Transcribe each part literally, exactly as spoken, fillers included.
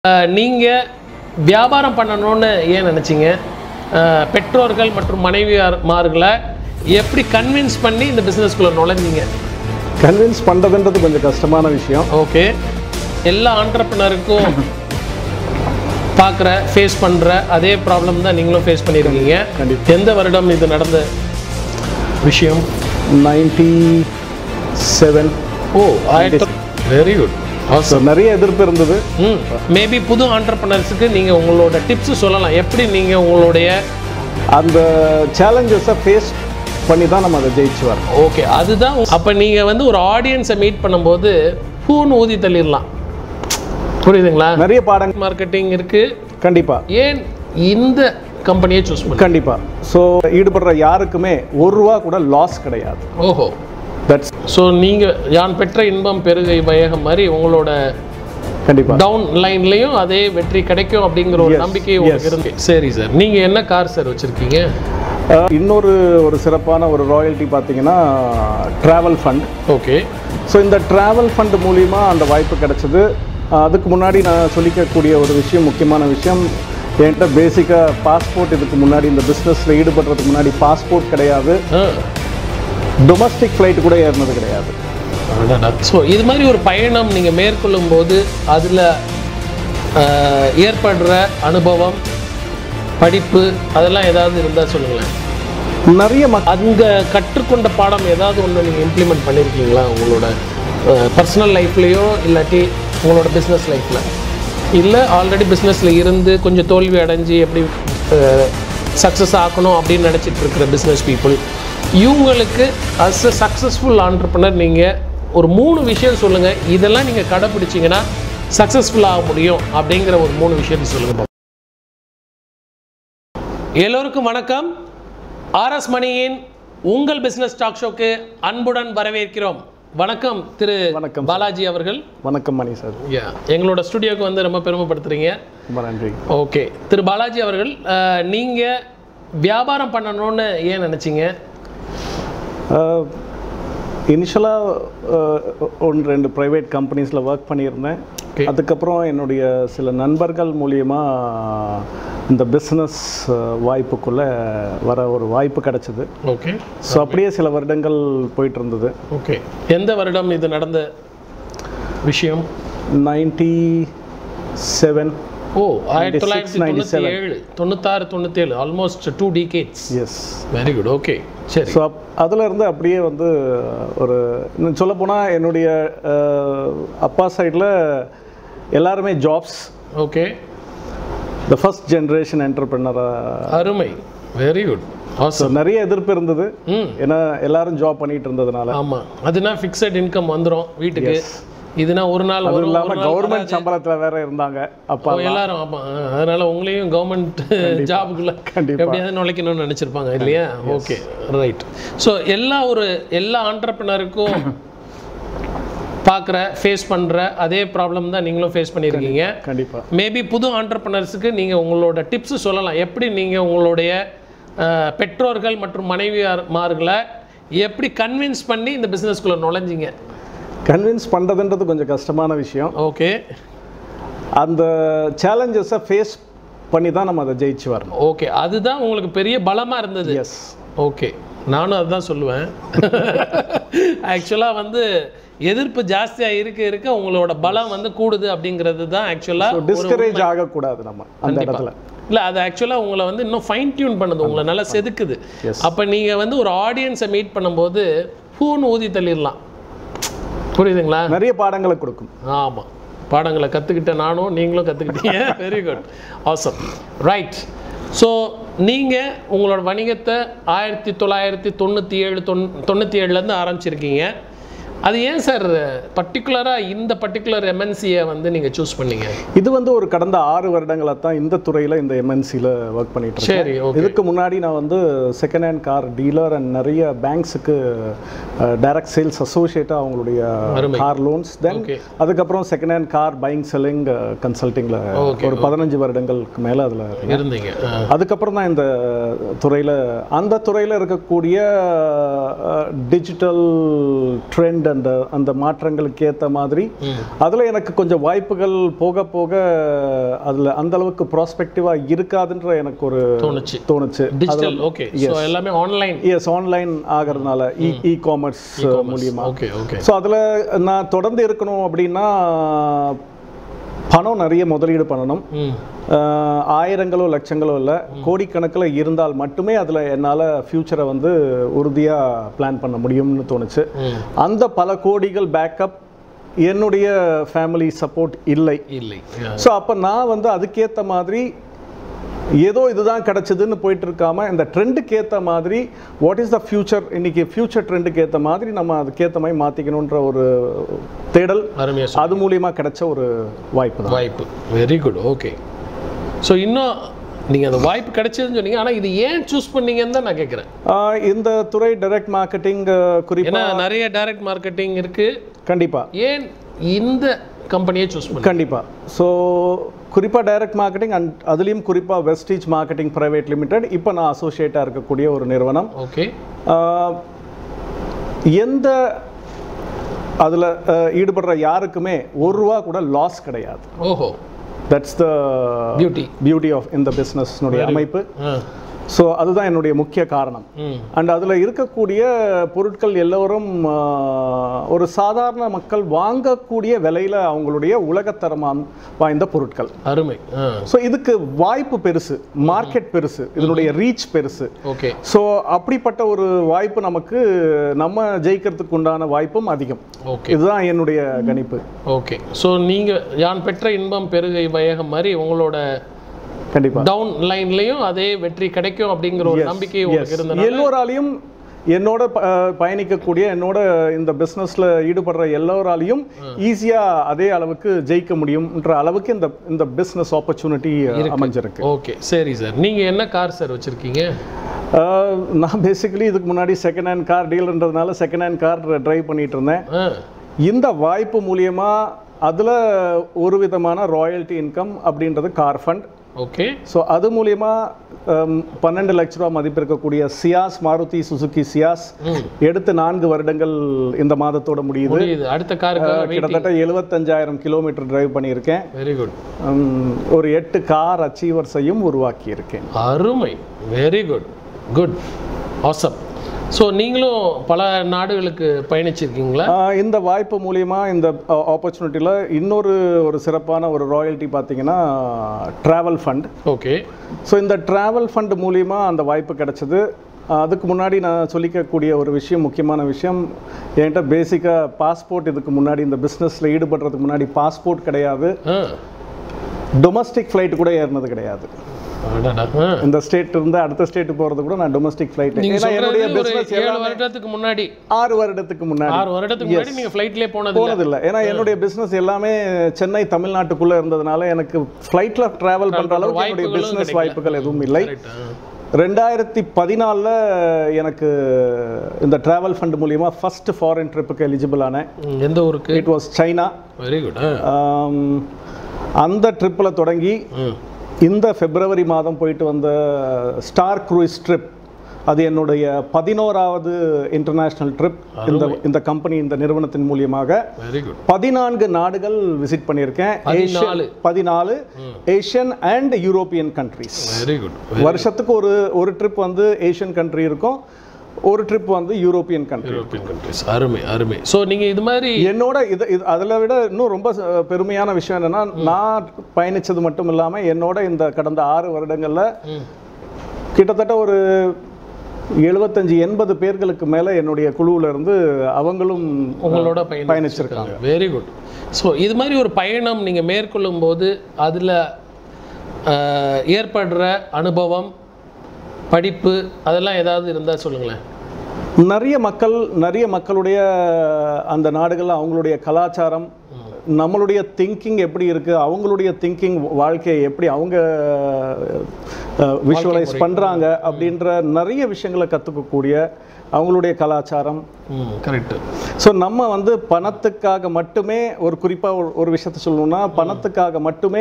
நீங்கள் வியாபாரம் பண்ணணும்னு ஏன் நினச்சிங்க? பெற்றோர்கள் மற்றும் மனைவியார்மார்களை எப்படி கன்வின்ஸ் பண்ணி இந்த பிஸ்னஸ்குள்ளே நுழைஞ்சிங்க? கன்வின்ஸ் பண்ணுறதுன்றது கொஞ்சம் கஷ்டமான விஷயம். ஓகே, எல்லா ஆண்டர்ப்ரனருக்கும் பார்க்குற ஃபேஸ் பண்ணுற அதே ப்ராப்ளம் தான் நீங்களும் ஃபேஸ் பண்ணியிருக்கீங்க. கண்டிப்பாக. எந்த வருடம் இது நடந்த விஷயம்? Ninety seven. Oh, very good. நிறைய எதிர்ப்பு இருந்தது. ம் மேபி புது ஆண்டர்ப்ரனர்ஸுக்கு நீங்கள் உங்களோட டிப்ஸ் சொல்லலாம். எப்படி நீங்கள் உங்களுடைய அந்த சேலஞ்சஸை ஃபேஸ் பண்ணி தான் நம்ம அதை ஜெயிச்சு வரோம். ஓகே, அதுதான். அப்போ நீங்கள் வந்து ஒரு ஆடியன்ஸை மீட் பண்ணும்போது பூன்னு ஊதி தள்ளிடலாம். புரியுதுங்களா? நிறைய பாடங்கள் மார்க்கெட்டிங் இருக்குது. கண்டிப்பாக. ஏன் இந்த கம்பெனியை சூஸ் பண்ணி? கண்டிப்பாக. ஸோ ஈடுபடுற யாருக்குமே ஒரு ரூபா கூட லாஸ் கிடையாது. ஓஹோ, தட்ஸ். ஸோ நீங்கள் யான் பெற்ற இன்பம் பெருகை வையகம் மாதிரி உங்களோட கண்டிப்பாக டவுன் லைன்லையும் அதே வெற்றி கிடைக்கும் அப்படிங்கிற ஒரு நம்பிக்கை உங்களுக்கு இருந்து. சரி சார், நீங்கள் என்ன கார் சார் வச்சுருக்கீங்க? இன்னொரு ஒரு சிறப்பான ஒரு ராயல்ட்டி பார்த்தீங்கன்னா ட்ராவல் ஃபண்ட். ஓகே. ஸோ இந்த ட்ராவல் ஃபண்ட் மூலிமா அந்த வாய்ப்பு கிடைச்சது. அதுக்கு முன்னாடி நான் சொல்லிக்கக்கூடிய ஒரு விஷயம், முக்கியமான விஷயம், என்கிட்ட பேசிக்காக பாஸ்போர்ட், இதுக்கு முன்னாடி இந்த பிஸ்னஸில் ஈடுபடுறதுக்கு முன்னாடி பாஸ்போர்ட் கிடையாது. டொமஸ்டிக் ஃப்ளைட் கூட ஏறினது கிடையாது. ஸோ இது மாதிரி ஒரு பயணம் நீங்கள் மேற்கொள்ளும் போது அதில் ஏற்படுற அனுபவம், படிப்பு, அதெல்லாம் ஏதாவது இருந்தால் சொல்லுங்களேன். நிறைய மக் அங்கே கற்றுக்கொண்ட பாடம் ஏதாவது ஒன்று நீங்கள் இம்ப்ளிமெண்ட் பண்ணியிருக்கீங்களா உங்களோட பர்சனல் லைஃப்லேயோ இல்லாட்டி உங்களோட பிஸ்னஸ் லைஃப்பில்? இல்லை ஆல்ரெடி பிஸ்னஸில் இருந்து கொஞ்சம் தோல்வி அடைஞ்சு எப்படி சக்ஸஸ் ஆக்கணும் அப்படின்னு நினச்சிட்டு இருக்கிற பிஸ்னஸ் பீப்புள், இவங்களுக்கு அஸ் அ சக்ஸஸ்ஃபுல் ஆண்டர்ப்ரனர் நீங்கள் ஒரு மூணு விஷயம் சொல்லுங்கள், இதெல்லாம் நீங்கள் கடைப்பிடிச்சிங்கன்னா சக்ஸஸ்ஃபுல் ஆக முடியும் அப்படிங்கிற ஒரு மூணு விஷயத்தை சொல்லுங்கள். எல்லோருக்கும் வணக்கம். ஆர்எஸ் மணியின் உங்கள் பிஸ்னஸ் டாக் ஷோக்கு அன்புடன் வரவேற்கிறோம். வணக்கம் திரு வணக்கம் பாலாஜி அவர்கள். வணக்கம் மணி சார். யா, எங்களோட ஸ்டுடியோக்கு வந்து ரொம்ப பெருமைப்படுத்துறீங்க. ரொம்ப நன்றி. ஓகே, திரு பாலாஜி அவர்கள், நீங்கள் வியாபாரம் பண்ணணும்னு ஏன் நினச்சிங்க? இனிஷியலாக ஒன்று ரெண்டு ப்ரைவேட் கம்பெனிஸில் ஒர்க் பண்ணியிருந்தேன். அதுக்கப்புறம் என்னுடைய சில நண்பர்கள் மூலியமாக இந்த பிஸ்னஸ் வாய்ப்புக்குள்ளே வர ஒரு வாய்ப்பு கிடச்சிது. ஓகே. ஸோ அப்படியே சில வருடங்கள் போயிட்டு இருந்தது. ஓகே, எந்த வருடம் இது நடந்த விஷயம்? Ninety seven. ஓ, ஆயிரத்தி தொள்ளாயிரத்தி தொண்ணூற்றி ஏழு தொண்ணூத்தாறு தொண்ணூற்றி ஏழு almost two decades. Yes, very good. Okay, சரி. ஸோ அப் அதில் இருந்து அப்படியே வந்து ஒரு இன்னும் சொல்லப்போனால் என்னுடைய அப்பா சைடில் எல்லாருமே jobs. Okay. The first generation என்டர்பிரினராக. அருமை, வெரி குட். ஸோ நிறைய எதிர்ப்பு இருந்தது. ஏன்னா எல்லாரும் ஜாப் பண்ணிட்டு இருந்ததுனால. ஆமாம், அதுனா ஃபிக்ஸட் இன்கம் வந்துடும் வீட்டுக்கு. இதுனா ஒரு நாள் அது இல்லாமல் கவர்மெண்ட் சம்பளத்தில் வேற இருந்தாங்க அப்பா எல்லாரும். ஆமாம், அதனால உங்களையும் கவர்மெண்ட் ஜாபுக்குள்ள எப்படியாவது நுழைக்கணும்னு நினச்சிருப்பாங்க இல்லையா? Okay, right. ஸோ எல்லா ஒரு எல்லா ஆண்டர்ப்ரனருக்கும் பார்க்குற ஃபேஸ் பண்ணுற அதே ப்ராப்ளம் தான் நீங்களும் ஃபேஸ் பண்ணியிருக்கீங்க. கண்டிப்பாக. மேபி புது ஆண்டர்ப்ரனர்ஸுக்கு நீங்கள் உங்களோட டிப்ஸ் சொல்லலாம். எப்படி நீங்கள் உங்களுடைய பெற்றோர்கள் மற்றும் மனைவியார்மார்களை எப்படி கன்வின்ஸ் பண்ணி இந்த பிஸ்னஸ்குள்ளே நுழைஞ்சிங்க? கன்வின்ஸ் பண்ணுறதுன்றது கொஞ்சம் கஷ்டமான விஷயம். ஓகே. அந்த சேலஞ்சஸை ஃபேஸ் பண்ணி தான் நம்ம அதை ஜெயிச்சு வரணும். ஓகே, அதுதான் உங்களுக்கு பெரிய பலமாக இருந்தது. எஸ். ஓகே, நானும் அதுதான் சொல்லுவேன். ஆக்சுவலாக வந்து எதிர்ப்பு ஜாஸ்தியாக இருக்க இருக்க உங்களோட பலம் வந்து கூடுது அப்படிங்கிறது தான். ஆக்சுவலாக டிஸ்கரேஜ் ஆகக்கூடாது நம்ம அந்த இடத்துல. இல்லை, அது ஆக்சுவலாக உங்களை வந்து இன்னும் ஃபைன் டியூன் பண்ணுது, உங்களை நல்லா செதுக்குது. அப்போ நீங்கள் வந்து ஒரு ஆடியன்ஸை மீட் பண்ணும்போது பூன்னு ஊதி தள்ளிடலாம். புரியுதுங்களா? நிறைய பாடங்களை கொடுக்கும். ஆமாம், பாடங்களை கற்றுக்கிட்ட நானும் நீங்களும் கற்றுக்கிட்டீங்க. Very good, awesome, right. So நீங்கள் உங்களோட வணிகத்தை ஆயிரத்தி தொள்ளாயிரத்தி தொண்ணூற்றி ஏழு தொன் தொண்ணூற்றி ஏழுலேருந்து ஆரம்பிச்சிருக்கீங்க. அது ஏன் சார் பர்டிகுலராக இந்த பர்டிகுலர் எம்என்சியை வந்து நீங்கள் சூஸ் பண்ணீங்க? இது வந்து ஒரு கடந்த ஆறு வருடங்களாக தான் இந்த துறையில் இந்த எம்என்சியில் ஒர்க் பண்ணிட்டு இருக்கேன். சரி, ஓகே. இதுக்கு முன்னாடி நான் வந்து second hand car dealer and நிறைய பேங்க்ஸுக்கு டைரக்ட் சேல்ஸ் அசோசியேட்டாக அவங்களுடைய கார் லோன்ஸ், தென் அதுக்கப்புறம் second hand car buying selling கன்சல்டிங்கில் ஒரு பதினஞ்சு வருடங்களுக்கு மேலே அதில் இருந்தீங்க. அதுக்கப்புறம் தான் இந்த துறையில் அந்த துறையில் இருக்கக்கூடிய டிஜிட்டல் ட்ரெண்ட் அந்த அந்த மாற்றங்களுக்கு ஏற்ற மாதிரி அதில் எனக்கு கொஞ்சம் வாய்ப்புகள் போக போக அதில் அந்த அளவுக்கு ப்ராஸ்பெக்டிவாக இருக்காதுன்ற எனக்கு ஒரு தோணுச்சு தோணுச்சு டிஜிட்டல் ஓகே ஸோ எல்லாமே ஆன்லைன் எஸ் ஆன்லைன் ஆகிறதுனால இ இ காமர்ஸ் மூலியமா ஓகே ஓகே ஸோ அதில் நான் தொடர்ந்து இருக்கணும் அப்படின்னா பணம் நிறைய முதலீடு பண்ணணும், ஆயிரங்களோ லட்சங்களோ இல்லை கோடிக்கணக்கில் இருந்தால் மட்டுமே அதில் என்னால் ஃப்யூச்சரை வந்து உறுதியாக பிளான் பண்ண முடியும்னு தோணுச்சு. அந்த பல கோடிகள் பேக்கப் என்னுடைய ஃபேமிலி சப்போர்ட் இல்லை இல்லை ஸோ அப்போ நான் வந்து அதுக்கேற்ற மாதிரி ஏதோ இதுதான் கிடச்சிதுன்னு போயிட்டு இருக்காம இந்த ட்ரெண்டுக்கு ஏற்ற மாதிரி வாட் இஸ் த ஃபியூச்சர், இன்னைக்கு ஃபியூச்சர் ட்ரெண்டுக்கு ஏற்ற மாதிரி நம்ம அதுக்கேற்ற மாதிரி மாற்றிக்கணுன்ற ஒரு தேடல் அது மூலியமாக கிடைச்ச ஒரு வாய்ப்பு தான். வாய்ப்பு வெரி குட் ஓகே. ஸோ இன்னும் நீங்கள் அந்த வாய்ப்பு கிடைச்சதுன்னு சொன்னீங்க, ஆனால் இது ஏன் சூஸ் பண்ணீங்கன்னு தான் நான் கேட்குறேன். இந்த துறை டைரக்ட் மார்க்கெட்டிங் குறிப்பாக நிறைய டைரக்ட் மார்க்கெட்டிங் இருக்குது கண்டிப்பாக, ஏன் இந்த கம்பெனியை சூஸ் பண்ணி? கண்டிப்பாக. ஸோ குறிப்பாக டைரக்ட் மார்க்கெட்டிங் அண்ட் அதுலேயும் குறிப்பாக வெஸ்டீஜ் மார்க்கெட்டிங் பிரைவேட் லிமிடெட் இப்போ நான் அசோசியேட்டாக இருக்கக்கூடிய ஒரு நிறுவனம். ஓகே. எந்த அதில் ஈடுபடுற யாருக்குமே ஒரு ரூபா கூட லாஸ் கிடையாது. ஓஹோ, that's the beauty beauty of இந்த பிஸ்னஸ்னுடைய அமைப்பு. ஸோ அதுதான் என்னுடைய முக்கிய காரணம். அண்ட் அதில் இருக்கக்கூடிய பொருட்கள் எல்லோரும் ஒரு சாதாரண மக்கள் வாங்கக்கூடிய விலையில் அவங்களுடைய உலகத்தரமான வாய்ந்த பொருட்கள். அருமை. ஸோ இதுக்கு வாய்ப்பு பெருசு, மார்க்கெட் பெருசு, இதனுடைய ரீச் பெருசு. ஓகே. ஸோ அப்படிப்பட்ட ஒரு வாய்ப்பு நமக்கு நம்ம ஜெயிக்கிறதுக்கு உண்டான வாய்ப்பும் அதிகம். ஓகே, இதுதான் என்னுடைய கணிப்பு. ஓகே. ஸோ நீங்கள் யான் பெற்ற இன்பம் பெருகை வையகம் மாதிரி உங்களோட கண்டிப்பா டவுன் லைன்லயும் அதே வெற்றி கிடைக்கும் அப்படிங்கிற ஒரு நம்பிக்கை உங்களுக்கு இருந்தது. எல்லோராலையும் என்னோட பயணிக்கக்கூடிய என்னோட இந்த பிசினஸ்ல ஈடுபடுற எல்லோராலையும் ஈஸியா அதே அளவுக்கு ஜெயிக்க முடியும்ன்ற அளவுக்கு இந்த இந்த பிசினஸ் ஆப்பர்ச்சுனிட்டி அமைஞ்சிருக்கு. ஓகே, சரி சார். நீங்க என்ன கார் சார் வச்சிருக்கீங்க? நான் பேசிக்கலி இதுக்கு முன்னாடி செகண்ட் ஹேண்ட் கார் டீலர்ன்றதுனால செகண்ட் ஹேண்ட் கார் டிரைவ் பண்ணிட்டு இருந்தேன். இந்த வாய்ப்பு மூலியமா அதுல ஒரு விதமான ராயல்டி இன்கம் அப்படின்றது கார் ஃபண்ட். ஓகே. ஸோ அது மூலியமா பன்னெண்டு லட்ச ரூபா மதிப்பு இருக்கக்கூடிய சியாஸ், மாருதி சுசுகி சியாஸ் எடுத்து நான்கு வருடங்கள் இந்த மாதத்தோட முடியுது. அடுத்த காருக்கு கிட்டத்தட்ட எழுபத்தஞ்சாயிரம் கிலோமீட்டர் டிரைவ் பண்ணியிருக்கேன். Very good. ஒரு எட்டு கார் அச்சீவர்ஸையும் உருவாக்கி இருக்கேன். அருமை, very good, good, awesome. So நீங்களும் பல நாடுகளுக்கு பயணிச்சிருக்கீங்களா? இந்த வாய்ப்பு மூலியமா இந்த ஆப்பர்ச்சுனிட்டியில் இன்னொரு ஒரு சிறப்பான ஒரு ராயல்ட்டி பார்த்தீங்கன்னா ட்ராவல் ஃபண்ட். ஓகே. ஸோ இந்த ட்ராவல் ஃபண்ட் மூலியமா அந்த வாய்ப்பு கிடைச்சது. அதுக்கு முன்னாடி நான் சொல்லிக்கக்கூடிய ஒரு விஷயம், முக்கியமான விஷயம், என்கிட்ட பேசிக்காக பாஸ்போர்ட் இதுக்கு முன்னாடி இந்த பிஸ்னஸில் ஈடுபடுறதுக்கு முன்னாடி பாஸ்போர்ட் கிடையாது, டொமஸ்டிக் ஃப்ளைட் கூட ஏறினது கிடையாது. இந்த ஸ்டேட் இருந்து அடுத்த ஸ்டேட் போறது கூட நான் டொமஸ்டிக் ஃப்ளைட். ஏன்னா என்னுடைய பிசினஸ் ஏழு வருடத்துக்கு முன்னாடி ஆறு வருடத்துக்கு முன்னாடி ஆறு வருடத்துக்கு முன்னாடி நீங்க ஃப்ளைட்லயே போனது போனது இல்ல. ஏன்னா என்னுடைய பிசினஸ் எல்லாமே சென்னை தமிழ்நாட்டுக்குள்ள இருந்ததுனால எனக்கு ஃப்ளைட்ல டிராவல் பண்ற அளவுக்கு என்னுடைய பிசினஸ் வாய்ப்புகள் எதுவும் இல்லை. ரெண்டாயிரத்தி பதினாலில் எனக்கு இந்த டிராவல் ஃபண்ட் மூலியமா ஃபர்ஸ்ட் ஃபாரின் ட்ரிப்புக்கு எலிஜிபிள் ஆனேன். எந்த ஊருக்கு? It was China. Very good. அந்த ட்ரிப்பில் தொடங்கி இந்த பிப்ரவரி மாதம் போயிட்டு வந்த ஸ்டார் க்ரூயிஸ் ட்ரிப், அது என்னுடைய பதினோராவது இன்டர்நேஷ்னல் ட்ரிப். இந்த இந்த கம்பெனி இந்த நிறுவனத்தின் மூலியமாக பதினான்கு நாடுகள் விசிட் பண்ணியிருக்கேன். பதினாலு ஏஷியன் அண்ட் யூரோப்பியன் கண்ட்ரிஸ். வருஷத்துக்கு ஒரு ஒரு ட்ரிப் வந்து ஏஷியன் கண்ட்ரி இருக்கும், ஒரு ட்ரிப் வந்து யூரோப்பியன் கண்ட்ரி. European countries. அருமை, அருமை. ஸோ நீங்கள் இது மாதிரி என்னோட இது இது அதில் விட இன்னும் ரொம்ப பெருமையான விஷயம் என்னென்னா, நான் பயணித்தது மட்டும் இல்லாமல் என்னோட இந்த கடந்த ஆறு வருடங்களில் கிட்டத்தட்ட ஒரு எழுபத்தஞ்சு எண்பது பேர்களுக்கு மேலே என்னுடைய குழுவில் இருந்து அவங்களும் உங்களோட பயணிச்சிருக்காங்க. Very good. ஸோ இது மாதிரி ஒரு பயணம் நீங்கள் மேற்கொள்ளும் போது அதில் ஏற்படுற அனுபவம், படிப்பு, அதெல்லாம் ஏதாவது இருந்தால் சொல்லுங்களேன். நிறைய மக்கள் நிறைய மக்களுடைய அந்த நாடுகளில் அவங்களுடைய கலாச்சாரம், நம்மளுடைய திங்கிங் எப்படி இருக்குது, அவங்களுடைய திங்கிங் வாழ்க்கையை எப்படி அவங்க விஷுவலைஸ் பண்ணுறாங்க அப்படின்ற நிறைய விஷயங்களை கற்றுக்கக்கூடிய அவங்களுடைய கலாச்சாரம். கரெக்டு. ஸோ நம்ம வந்து பணத்துக்காக மட்டுமே ஒரு குறிப்பாக ஒரு விஷயத்த சொல்லணும்னா, பணத்துக்காக மட்டுமே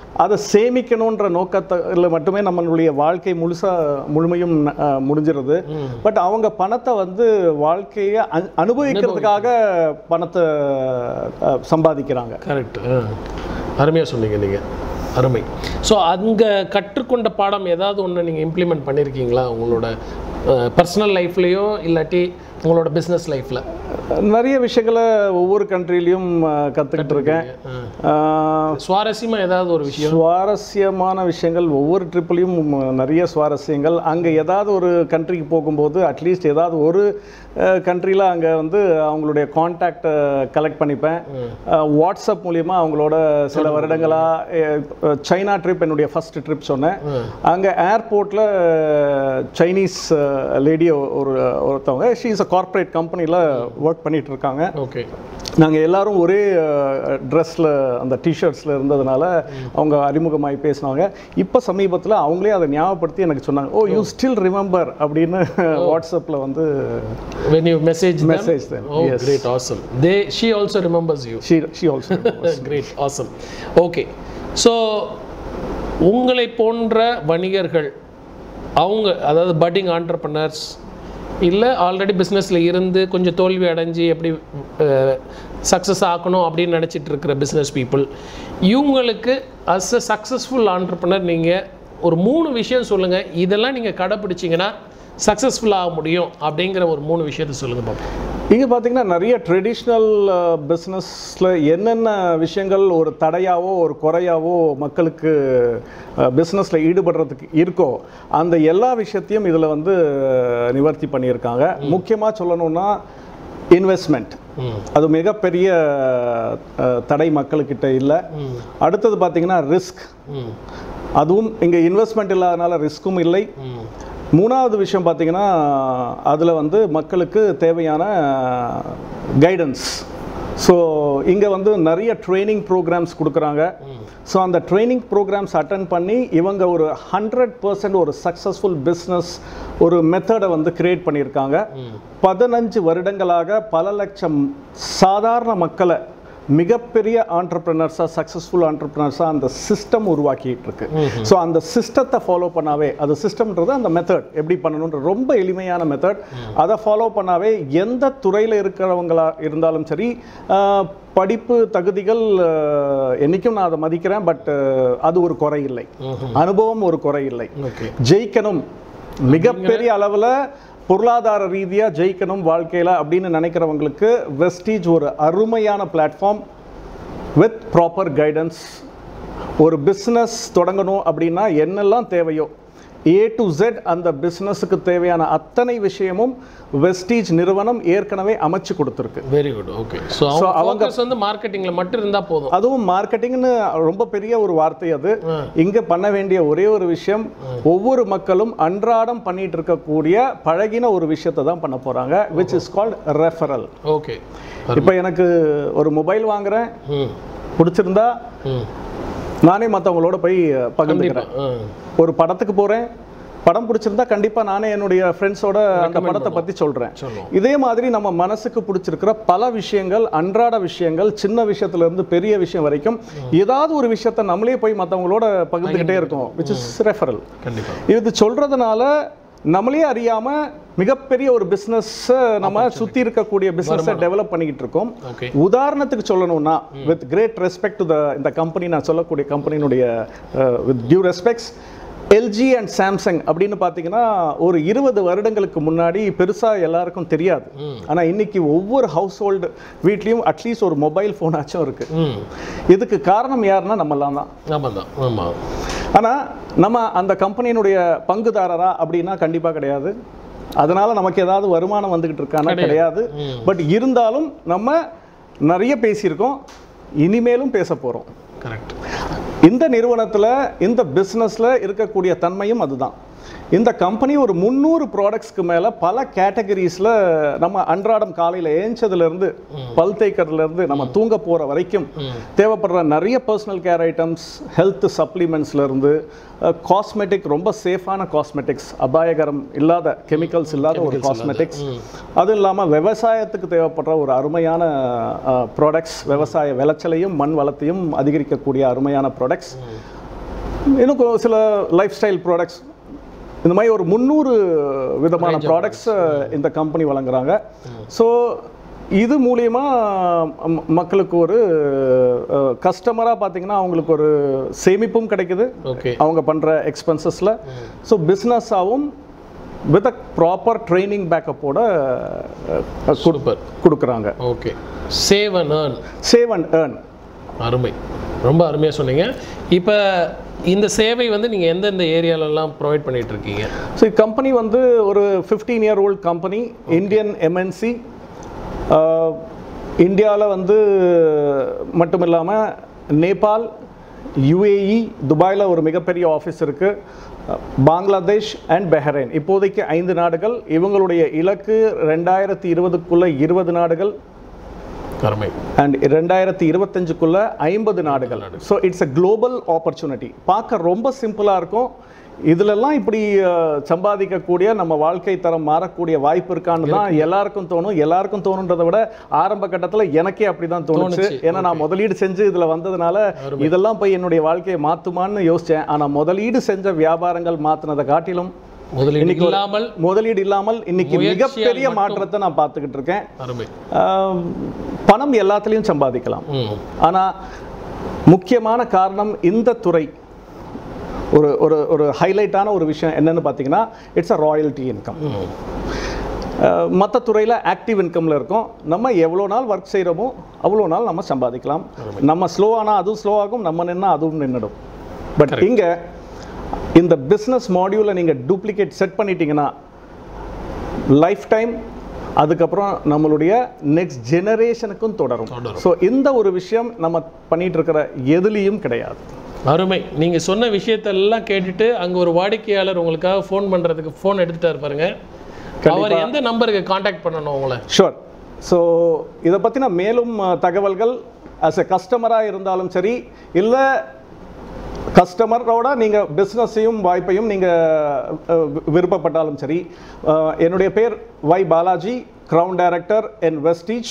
அதை சேமிக்கணுன்ற நோக்கத்தில் மட்டுமே நம்மளுடைய வாழ்க்கை முழுசாக முழுமையும் முடிஞ்சிருது. பட் அவங்க பணத்தை வந்து வாழ்க்கையை அனுபவிக்கிறதுக்காக பணத்தை சம்பாதிக்கிறாங்க. கரெக்ட், அருமையாக சொன்னீங்க நீங்கள், அருமை. ஸோ அங்கே கற்றுக்கொண்ட பாடம் ஏதாவது ஒன்று நீங்கள் இம்ப்ளிமெண்ட் பண்ணியிருக்கீங்களா உங்களோட பர்சனல் லைஃப்லேயோ இல்லாட்டி உங்களோட பிஸ்னஸ் லைஃப்பில்? நிறைய விஷயங்களை ஒவ்வொரு கண்ட்ரிலையும் கற்றுக்கிட்டு இருக்கேன். சுவாரஸ்யமாக ஏதாவது ஒரு விஷயம்? சுவாரஸ்யமான விஷயங்கள் ஒவ்வொரு ட்ரிப்லையும் நிறைய சுவாரஸ்யங்கள். அங்கே ஏதாவது ஒரு கண்ட்ரிக்கு போகும்போது அட்லீஸ்ட் ஏதாவது ஒரு கண்ட்ரியில் அங்கே வந்து அவங்களுடைய கான்டாக்டை கலெக்ட் பண்ணிப்பேன். வாட்ஸ்அப் மூலிமா அவங்களோட சில வருடங்களாக சைனா ட்ரிப் என்னுடைய ஃபஸ்ட் ட்ரிப் சொன்னேன். அங்கே ஏர்போர்ட்டில் சைனீஸ் லேடி ஒரு ஒருத்தவங்க, ஷீ இஸ் அ கார்ப்பரேட் கம்பெனியில் ஒர்க் பண்ணிட்டு இருக்காங்க. ஓகே. நாங்கள் எல்லாரும் ஒரே ட்ரெஸ்ஸில் அந்த டிஷர்ட்ஸில் இருந்ததுனால அவங்க அறிமுகமாகி பேசினாங்க. இப்போ சமீபத்தில் அவங்களே அதை ஞாபகப்படுத்தி எனக்கு சொன்னாங்க, ஓ யூ ஸ்டில் ரிமெம்பர் அப்படின்னு வாட்ஸ்அப்பில் வந்து when you message them message them. Oh, yes. Great, awesome. They she also remembers you. she she also remembers. Great, awesome. Okay, so உங்களை போன்ற வணிகர்கள், அவங்க அதாவது பட்டிங் ஆண்டர்பிரனர்ஸ் இல்லை ஆல்ரெடி பிஸ்னஸில் இருந்து கொஞ்சம் தோல்வி அடைஞ்சு எப்படி சக்ஸஸ் ஆக்கணும் அப்படின்னு நினச்சிட்டு இருக்கிற பிஸ்னஸ் பீப்புள், இவங்களுக்கு அஸ் அ சக்ஸஸ்ஃபுல் ஆண்டர்பிரனர் நீங்கள் ஒரு மூணு விஷயம் சொல்லுங்கள், இதெல்லாம் நீங்கள் கடைப்பிடிச்சிங்கன்னா சக்ஸஸ்ஃபுல்லாக ஆக முடியும் அப்படிங்கிற ஒரு மூணு விஷயத்தை சொல்லுங்கள் பாப்பா. இங்கே பார்த்தீங்கன்னா நிறைய ட்ரெடிஷ்னல் பிஸ்னஸில் என்னென்ன விஷயங்கள் ஒரு தடையாவோ ஒரு குறையாவோ மக்களுக்கு பிஸ்னஸில் ஈடுபடுறதுக்கு இருக்கோ அந்த எல்லா விஷயத்தையும் இதில் வந்து நிவர்த்தி பண்ணியிருக்காங்க. முக்கியமாக சொல்லணும்னா இன்வெஸ்ட்மெண்ட், அது மிகப்பெரிய தடை மக்கள்கிட்ட இல்லை. அடுத்தது பார்த்தீங்கன்னா ரிஸ்க், அதுவும் இங்கே இன்வெஸ்ட்மெண்ட் இல்லாதனால ரிஸ்க்கும் இல்லை. மூணாவது விஷயம் பார்த்தீங்கன்னா அதில் வந்து மக்களுக்கு தேவையான கைடன்ஸ். ஸோ இங்கே வந்து நிறைய ட்ரைனிங் ப்ரோக்ராம்ஸ் கொடுக்குறாங்க. ஸோ அந்த ட்ரைனிங் ப்ரோக்ராம்ஸ் அட்டன் பண்ணி இவங்க ஒரு ஹண்ட்ரட் பர்சன்ட் ஒரு சக்ஸஸ்ஃபுல் பிஸ்னஸ் ஒரு மெத்தடை வந்து கிரியேட் பண்ணியிருக்காங்க. பதினஞ்சு வருடங்களாக பல லட்சம் சாதாரண மக்களை மிகப்பெரிய ஆண்டர்பிரினர்ஸாக சக்ஸஸ்ஃபுல் ஆண்டர்பிரினர்ஸாக அந்த சிஸ்டம் உருவாக்கிட்டு இருக்கு. ஸோ அந்த சிஸ்டத்தை ஃபாலோ பண்ணாவே, அது சிஸ்டம்ன்றது அந்த மெத்தட் எப்படி பண்ணணுன்ற ரொம்ப எளிமையான மெத்தட், அதை ஃபாலோ பண்ணாவே எந்த துறையில் இருக்கிறவங்களா இருந்தாலும் சரி, படிப்பு தகுதிகள் என்றைக்கும் நான் அதை மதிக்கிறேன், பட் அது ஒரு குறை இல்லை, அனுபவம் ஒரு குறை இல்லை. ஜெயிக்கணும் மிகப்பெரிய அளவில் பொருளாதார ரீதியாக ஜெயிக்கணும் வாழ்க்கையில் அப்படின்னு நினைக்கிறவங்களுக்கு வெஸ்டீஜ் ஒரு அருமையான பிளாட்ஃபார்ம் வித் ப்ராப்பர் கைடன்ஸ். ஒரு பிஸ்னஸ் தொடங்கணும் அப்படின்னா என்னெல்லாம் தேவையோ ஏ டு ஜெட் அந்த பிஸ்னஸுக்கு தேவையான அத்தனை விஷயமும் வெஸ்டீஜ் நிறுவனம் ஏற்கனவே அமைச்சு கொடுத்துருக்கு. Very good. ஓகே. ஸோ அவங்க வந்து மார்க்கெட்டிங்கில் மட்டும் இருந்தால் போதும். அதுவும் மார்க்கெட்டிங்னு ரொம்ப பெரிய ஒரு வார்த்தை அது. இங்கே பண்ண வேண்டிய ஒரே ஒரு விஷயம், ஒவ்வொரு மக்களும் அன்றாடம் பண்ணிட்டு இருக்கக்கூடிய பழகின ஒரு விஷயத்தை தான் பண்ண போகிறாங்க, which is called referral. Okay. இப்போ எனக்கு ஒரு மொபைல் வாங்குறேன், பிடிச்சிருந்தா நானே மற்றவங்களோட போய் பகிர்ந்துக்கிறேன். ஒரு படத்துக்கு போகிறேன், படம் பிடிச்சிருந்தா கண்டிப்பாக நானே என்னுடைய ஃப்ரெண்ட்ஸோட அந்த படத்தை பற்றி சொல்கிறேன். இதே மாதிரி நம்ம மனசுக்கு பிடிச்சிருக்கிற பல விஷயங்கள், அன்றாட விஷயங்கள், சின்ன விஷயத்துலேருந்து பெரிய விஷயம் வரைக்கும் ஏதாவது ஒரு விஷயத்தை நம்மளே போய் மற்றவங்களோட பகிர்ந்துக்கிட்டே இருக்கோம், விச் இஸ் ரெஃபரல். இது சொல்கிறதுனால நம்மளே அறியாமல் மிகப்பெரிய ஒரு பிஸ்னஸ் நம்ம சுற்றி இருக்கக்கூடிய பிஸ்னஸை டெவலப் பண்ணிக்கிட்டு இருக்கோம். உதாரணத்துக்கு சொல்லணும்னா, with great respect to the இந்த கம்பெனி, நான் சொல்லக்கூடிய கம்பெனியினுடைய with due respects, LG and Samsung அப்படின்னு பார்த்தீங்கன்னா ஒரு இருபது வருடங்களுக்கு முன்னாடி பெருசாக எல்லாருக்கும் தெரியாது. ஆனால் இன்னைக்கு ஒவ்வொரு ஹவுஸ் ஹோல்டு வீட்லேயும் அட்லீஸ்ட் ஒரு மொபைல் ஃபோனாச்சும் இருக்குது. இதுக்கு காரணம் யாருன்னா நம்மலாம் தான். ஆனால் நம்ம அந்த கம்பெனியினுடைய பங்குதாரரா அப்படின்னா கண்டிப்பாக கிடையாது. அதனால நமக்கு ஏதாவது வருமானம் வந்துகிட்டு இருக்கானா கிடையாது. பட் இருந்தாலும் நம்ம நிறைய பேசியிருக்கோம், இனிமேலும் பேச போகிறோம். கரெக்ட். இந்த நிறுவனத்தில் இந்த பிஸ்னஸில் இருக்கக்கூடிய தன்மையும் அதுதான். இந்த கம்பெனி ஒரு முந்நூறு ப்ராடக்ட்ஸ்க்கு மேலே பல கேட்டகரிஸில் நம்ம அன்றாடம் காலையில் ஏஞ்சதுலேருந்து பல் தேய்க்கிறதுலேருந்து நம்ம தூங்க போகிற வரைக்கும் தேவைப்படுற நிறைய பர்சனல் கேர் ஐட்டம்ஸ், ஹெல்த் சப்ளிமெண்ட்ஸ்லேருந்து காஸ்மெட்டிக், ரொம்ப சேஃபான காஸ்மெட்டிக்ஸ், அபாயகரம் இல்லாத கெமிக்கல்ஸ் இல்லாத ஒரு காஸ்மெட்டிக்ஸ், அதுவும் இல்லாமல் விவசாயத்துக்கு தேவைப்படுற ஒரு அருமையான ப்ராடக்ட்ஸ், விவசாய விளைச்சலையும் மண் வளத்தையும் அதிகரிக்கக்கூடிய அருமையான ப்ராடக்ட்ஸ், இன்னும் கொ- சில லைஃப் ஸ்டைல் ப்ராடக்ட்ஸ் இந்த மாதிரி ஒரு முந்நூறு விதமான Range of ப்ராடக்ட்ஸ் இந்த கம்பெனி வழங்குறாங்க. ஸோ இது மூலியமா ம- மக்களுக்கு ஒரு கஸ்டமராக பார்த்தீங்கன்னா அவங்களுக்கு ஒரு சேமிப்பும் கிடைக்குது ஓகே அவங்க பண்ணுற எக்ஸ்பென்சஸில். ஸோ பிஸ்னஸாகவும் வித் அ ப்ராப்பர் ட்ரைனிங் பேக்கப்போட சூப்பர் கொடுக்குறாங்க. Okay save and earn save and earn. அருமை, ரொம்ப அருமையாக சொன்னீங்க. இப்போ இந்த சேவை வந்து நீங்கள் எந்தெந்த ஏரியாலெல்லாம் ப்ரொவைட் பண்ணிட்டு இருக்கீங்க? ஸோ கம்பெனி வந்து ஒரு fifteen year old company, Indian MNC. இந்தியாவில் வந்து மட்டும் இல்லாமல் நேபாள், யுஏஇ, துபாயில் ஒரு மிகப்பெரிய ஆஃபீஸ் இருக்குது, பங்களாதேஷ் அண்ட் பஹ்ரைன். இப்போதைக்கு ஐந்து நாடுகள். இவங்களுடைய இலக்கு ரெண்டாயிரத்தி இருபதுக்குள்ளே இருபது நாடுகள் அருமை. அண்ட் ரெண்டாயிரத்தி இருபத்தஞ்சுக்குள்ள ஐம்பது நாடுகள். So it's a global opportunity. பார்க்க ரொம்ப சிம்பிளாக இருக்கும். இதுலெல்லாம் இப்படி அஹ், சம்பாதிக்கக்கூடிய நம்ம வாழ்க்கை தரம் மாறக்கூடிய வாய்ப்பு இருக்கான்னு தான் எல்லாருக்கும் தோணும். எல்லாருக்கும் தோணுன்றதை விட ஆரம்ப கட்டத்தில் எனக்கே அப்படி தான் தோணுச்சு. தோணுச்சு. ஏன்னா நான் முதலீடு செஞ்சு இதில் வந்ததுனால இதெல்லாம் போய் என்னுடைய வாழ்க்கையை மாற்றுமான்னு யோசித்தேன். ஆனால் முதலீடு செஞ்ச வியாபாரங்கள் மாற்றினதை காட்டிலும் முதலீடு இன்னைக்கு ஒரு இல்லாமல் முதலீடு இல்லாமல் இன்னைக்கு முயற்சியால் மிகப்பெரிய மட்டும் மாற்றத்தை நான் பார்த்துக்கிட்டு இருக்கேன். அருமை. ஆம், பணம் எல்லாத்துலேயும் சம்பாதிக்கலாம். ம் ஆனால் முக்கியமான காரணம் இந்த துறை ஒரு ஒரு ஒரு ஹைலைட்டான ஒரு விஷயம் என்னன்னு பார்த்தீங்கன்னா இட்ஸ் அ ராயல்ட்டி இன்கம். ம் மற்ற துறையில் ஆக்டிவ் இன்கமில் இருக்கும். நம்ம எவ்வளோ நாள் ஒர்க் செய்கிறோமோ அவ்வளோ நாள் நம்ம சம்பாதிக்கலாம். நம்ம ஸ்லோ ஆனால் அதுவும் ஸ்லோ ஆகும், நம்ம நின்னா அதுவும் நின்றுடும். பட் இங்கே இந்த பிஸ்னஸ் மாடியூலை நீங்கள் டூப்ளிகேட் செட் பண்ணிட்டீங்கன்னா லைஃப் டைம், அதுக்கப்புறம் நம்மளுடைய நெக்ஸ்ட் ஜெனரேஷனுக்கும் தொடரும். தொடரும். ஸோ இந்த ஒரு விஷயம் நம்ம பண்ணிட்டு இருக்கிற எதுலேயும் கிடையாது. அருமை. நீங்கள் சொன்ன விஷயத்தெல்லாம் கேட்டுட்டு அங்கே ஒரு வாடிக்கையாளர் உங்களுக்காக ஃபோன் பண்ணுறதுக்கு ஃபோன் எடுத்துட்டாரு பாருங்க. அவர் எந்த நம்பருக்கு காண்டாக்ட் பண்ணணும் உங்களை? ஷூர். ஸோ இதை பற்றின மேலும் அஹ், தகவல்கள் ஆஸ் எ கஸ்டமராக இருந்தாலும் சரி, இல்லை கஸ்டமரோட நீங்கள் பிஸ்னஸையும் வாய்ப்பையும் நீங்கள் விருப்பப்பட்டாலும் சரி, அஹ், என்னுடைய பேர் Y Balaji, crown director in Vestige.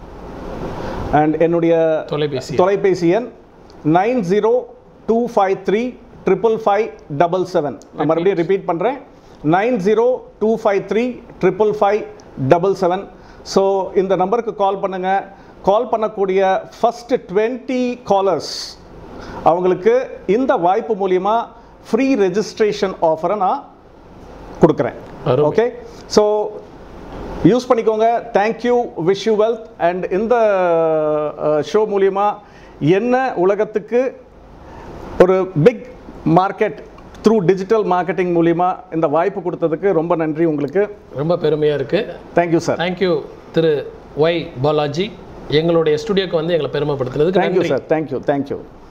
And என்னுடைய தொலைபேசி தொலைபேசி எண் nine zero two five three triple five double seven. நான் மறுபடியும் ரிப்பீட் பண்ணுறேன், nine zero two five three triple five double seven. So இந்த நம்பருக்கு கால் பண்ணுங்கள். கால் பண்ணக்கூடிய ஃபஸ்ட்டு டுவெண்ட்டி காலர்ஸ் அவங்களுக்கு இந்த வாய்ப்பு மூலிமா ஃப்ரீ ரெஜிஸ்ட்ரேஷன் ஆஃபரை நான் கொடுக்குறேன். அருமை. ஓகே, ஸோ யூஸ் பண்ணிக்கோங்க. Thank you, wish you wealth. And இந்த ஷோ மூலிமா என்ன உலகத்துக்கு ஒரு big market through digital marketing மூலிமா இந்த வாய்ப்பு கொடுத்ததுக்கு ரொம்ப நன்றி உங்களுக்கு. ரொம்ப பெருமையாக இருக்குது. Thank you sir. தேங்க்யூ திரு ஒய் பாலாஜி, எங்களுடைய ஸ்டுடியோக்கு வந்து எங்களை பெருமைப்படுத்துனதுக்கு தேங்க்யூ நன்றி. சார். Thank you thank you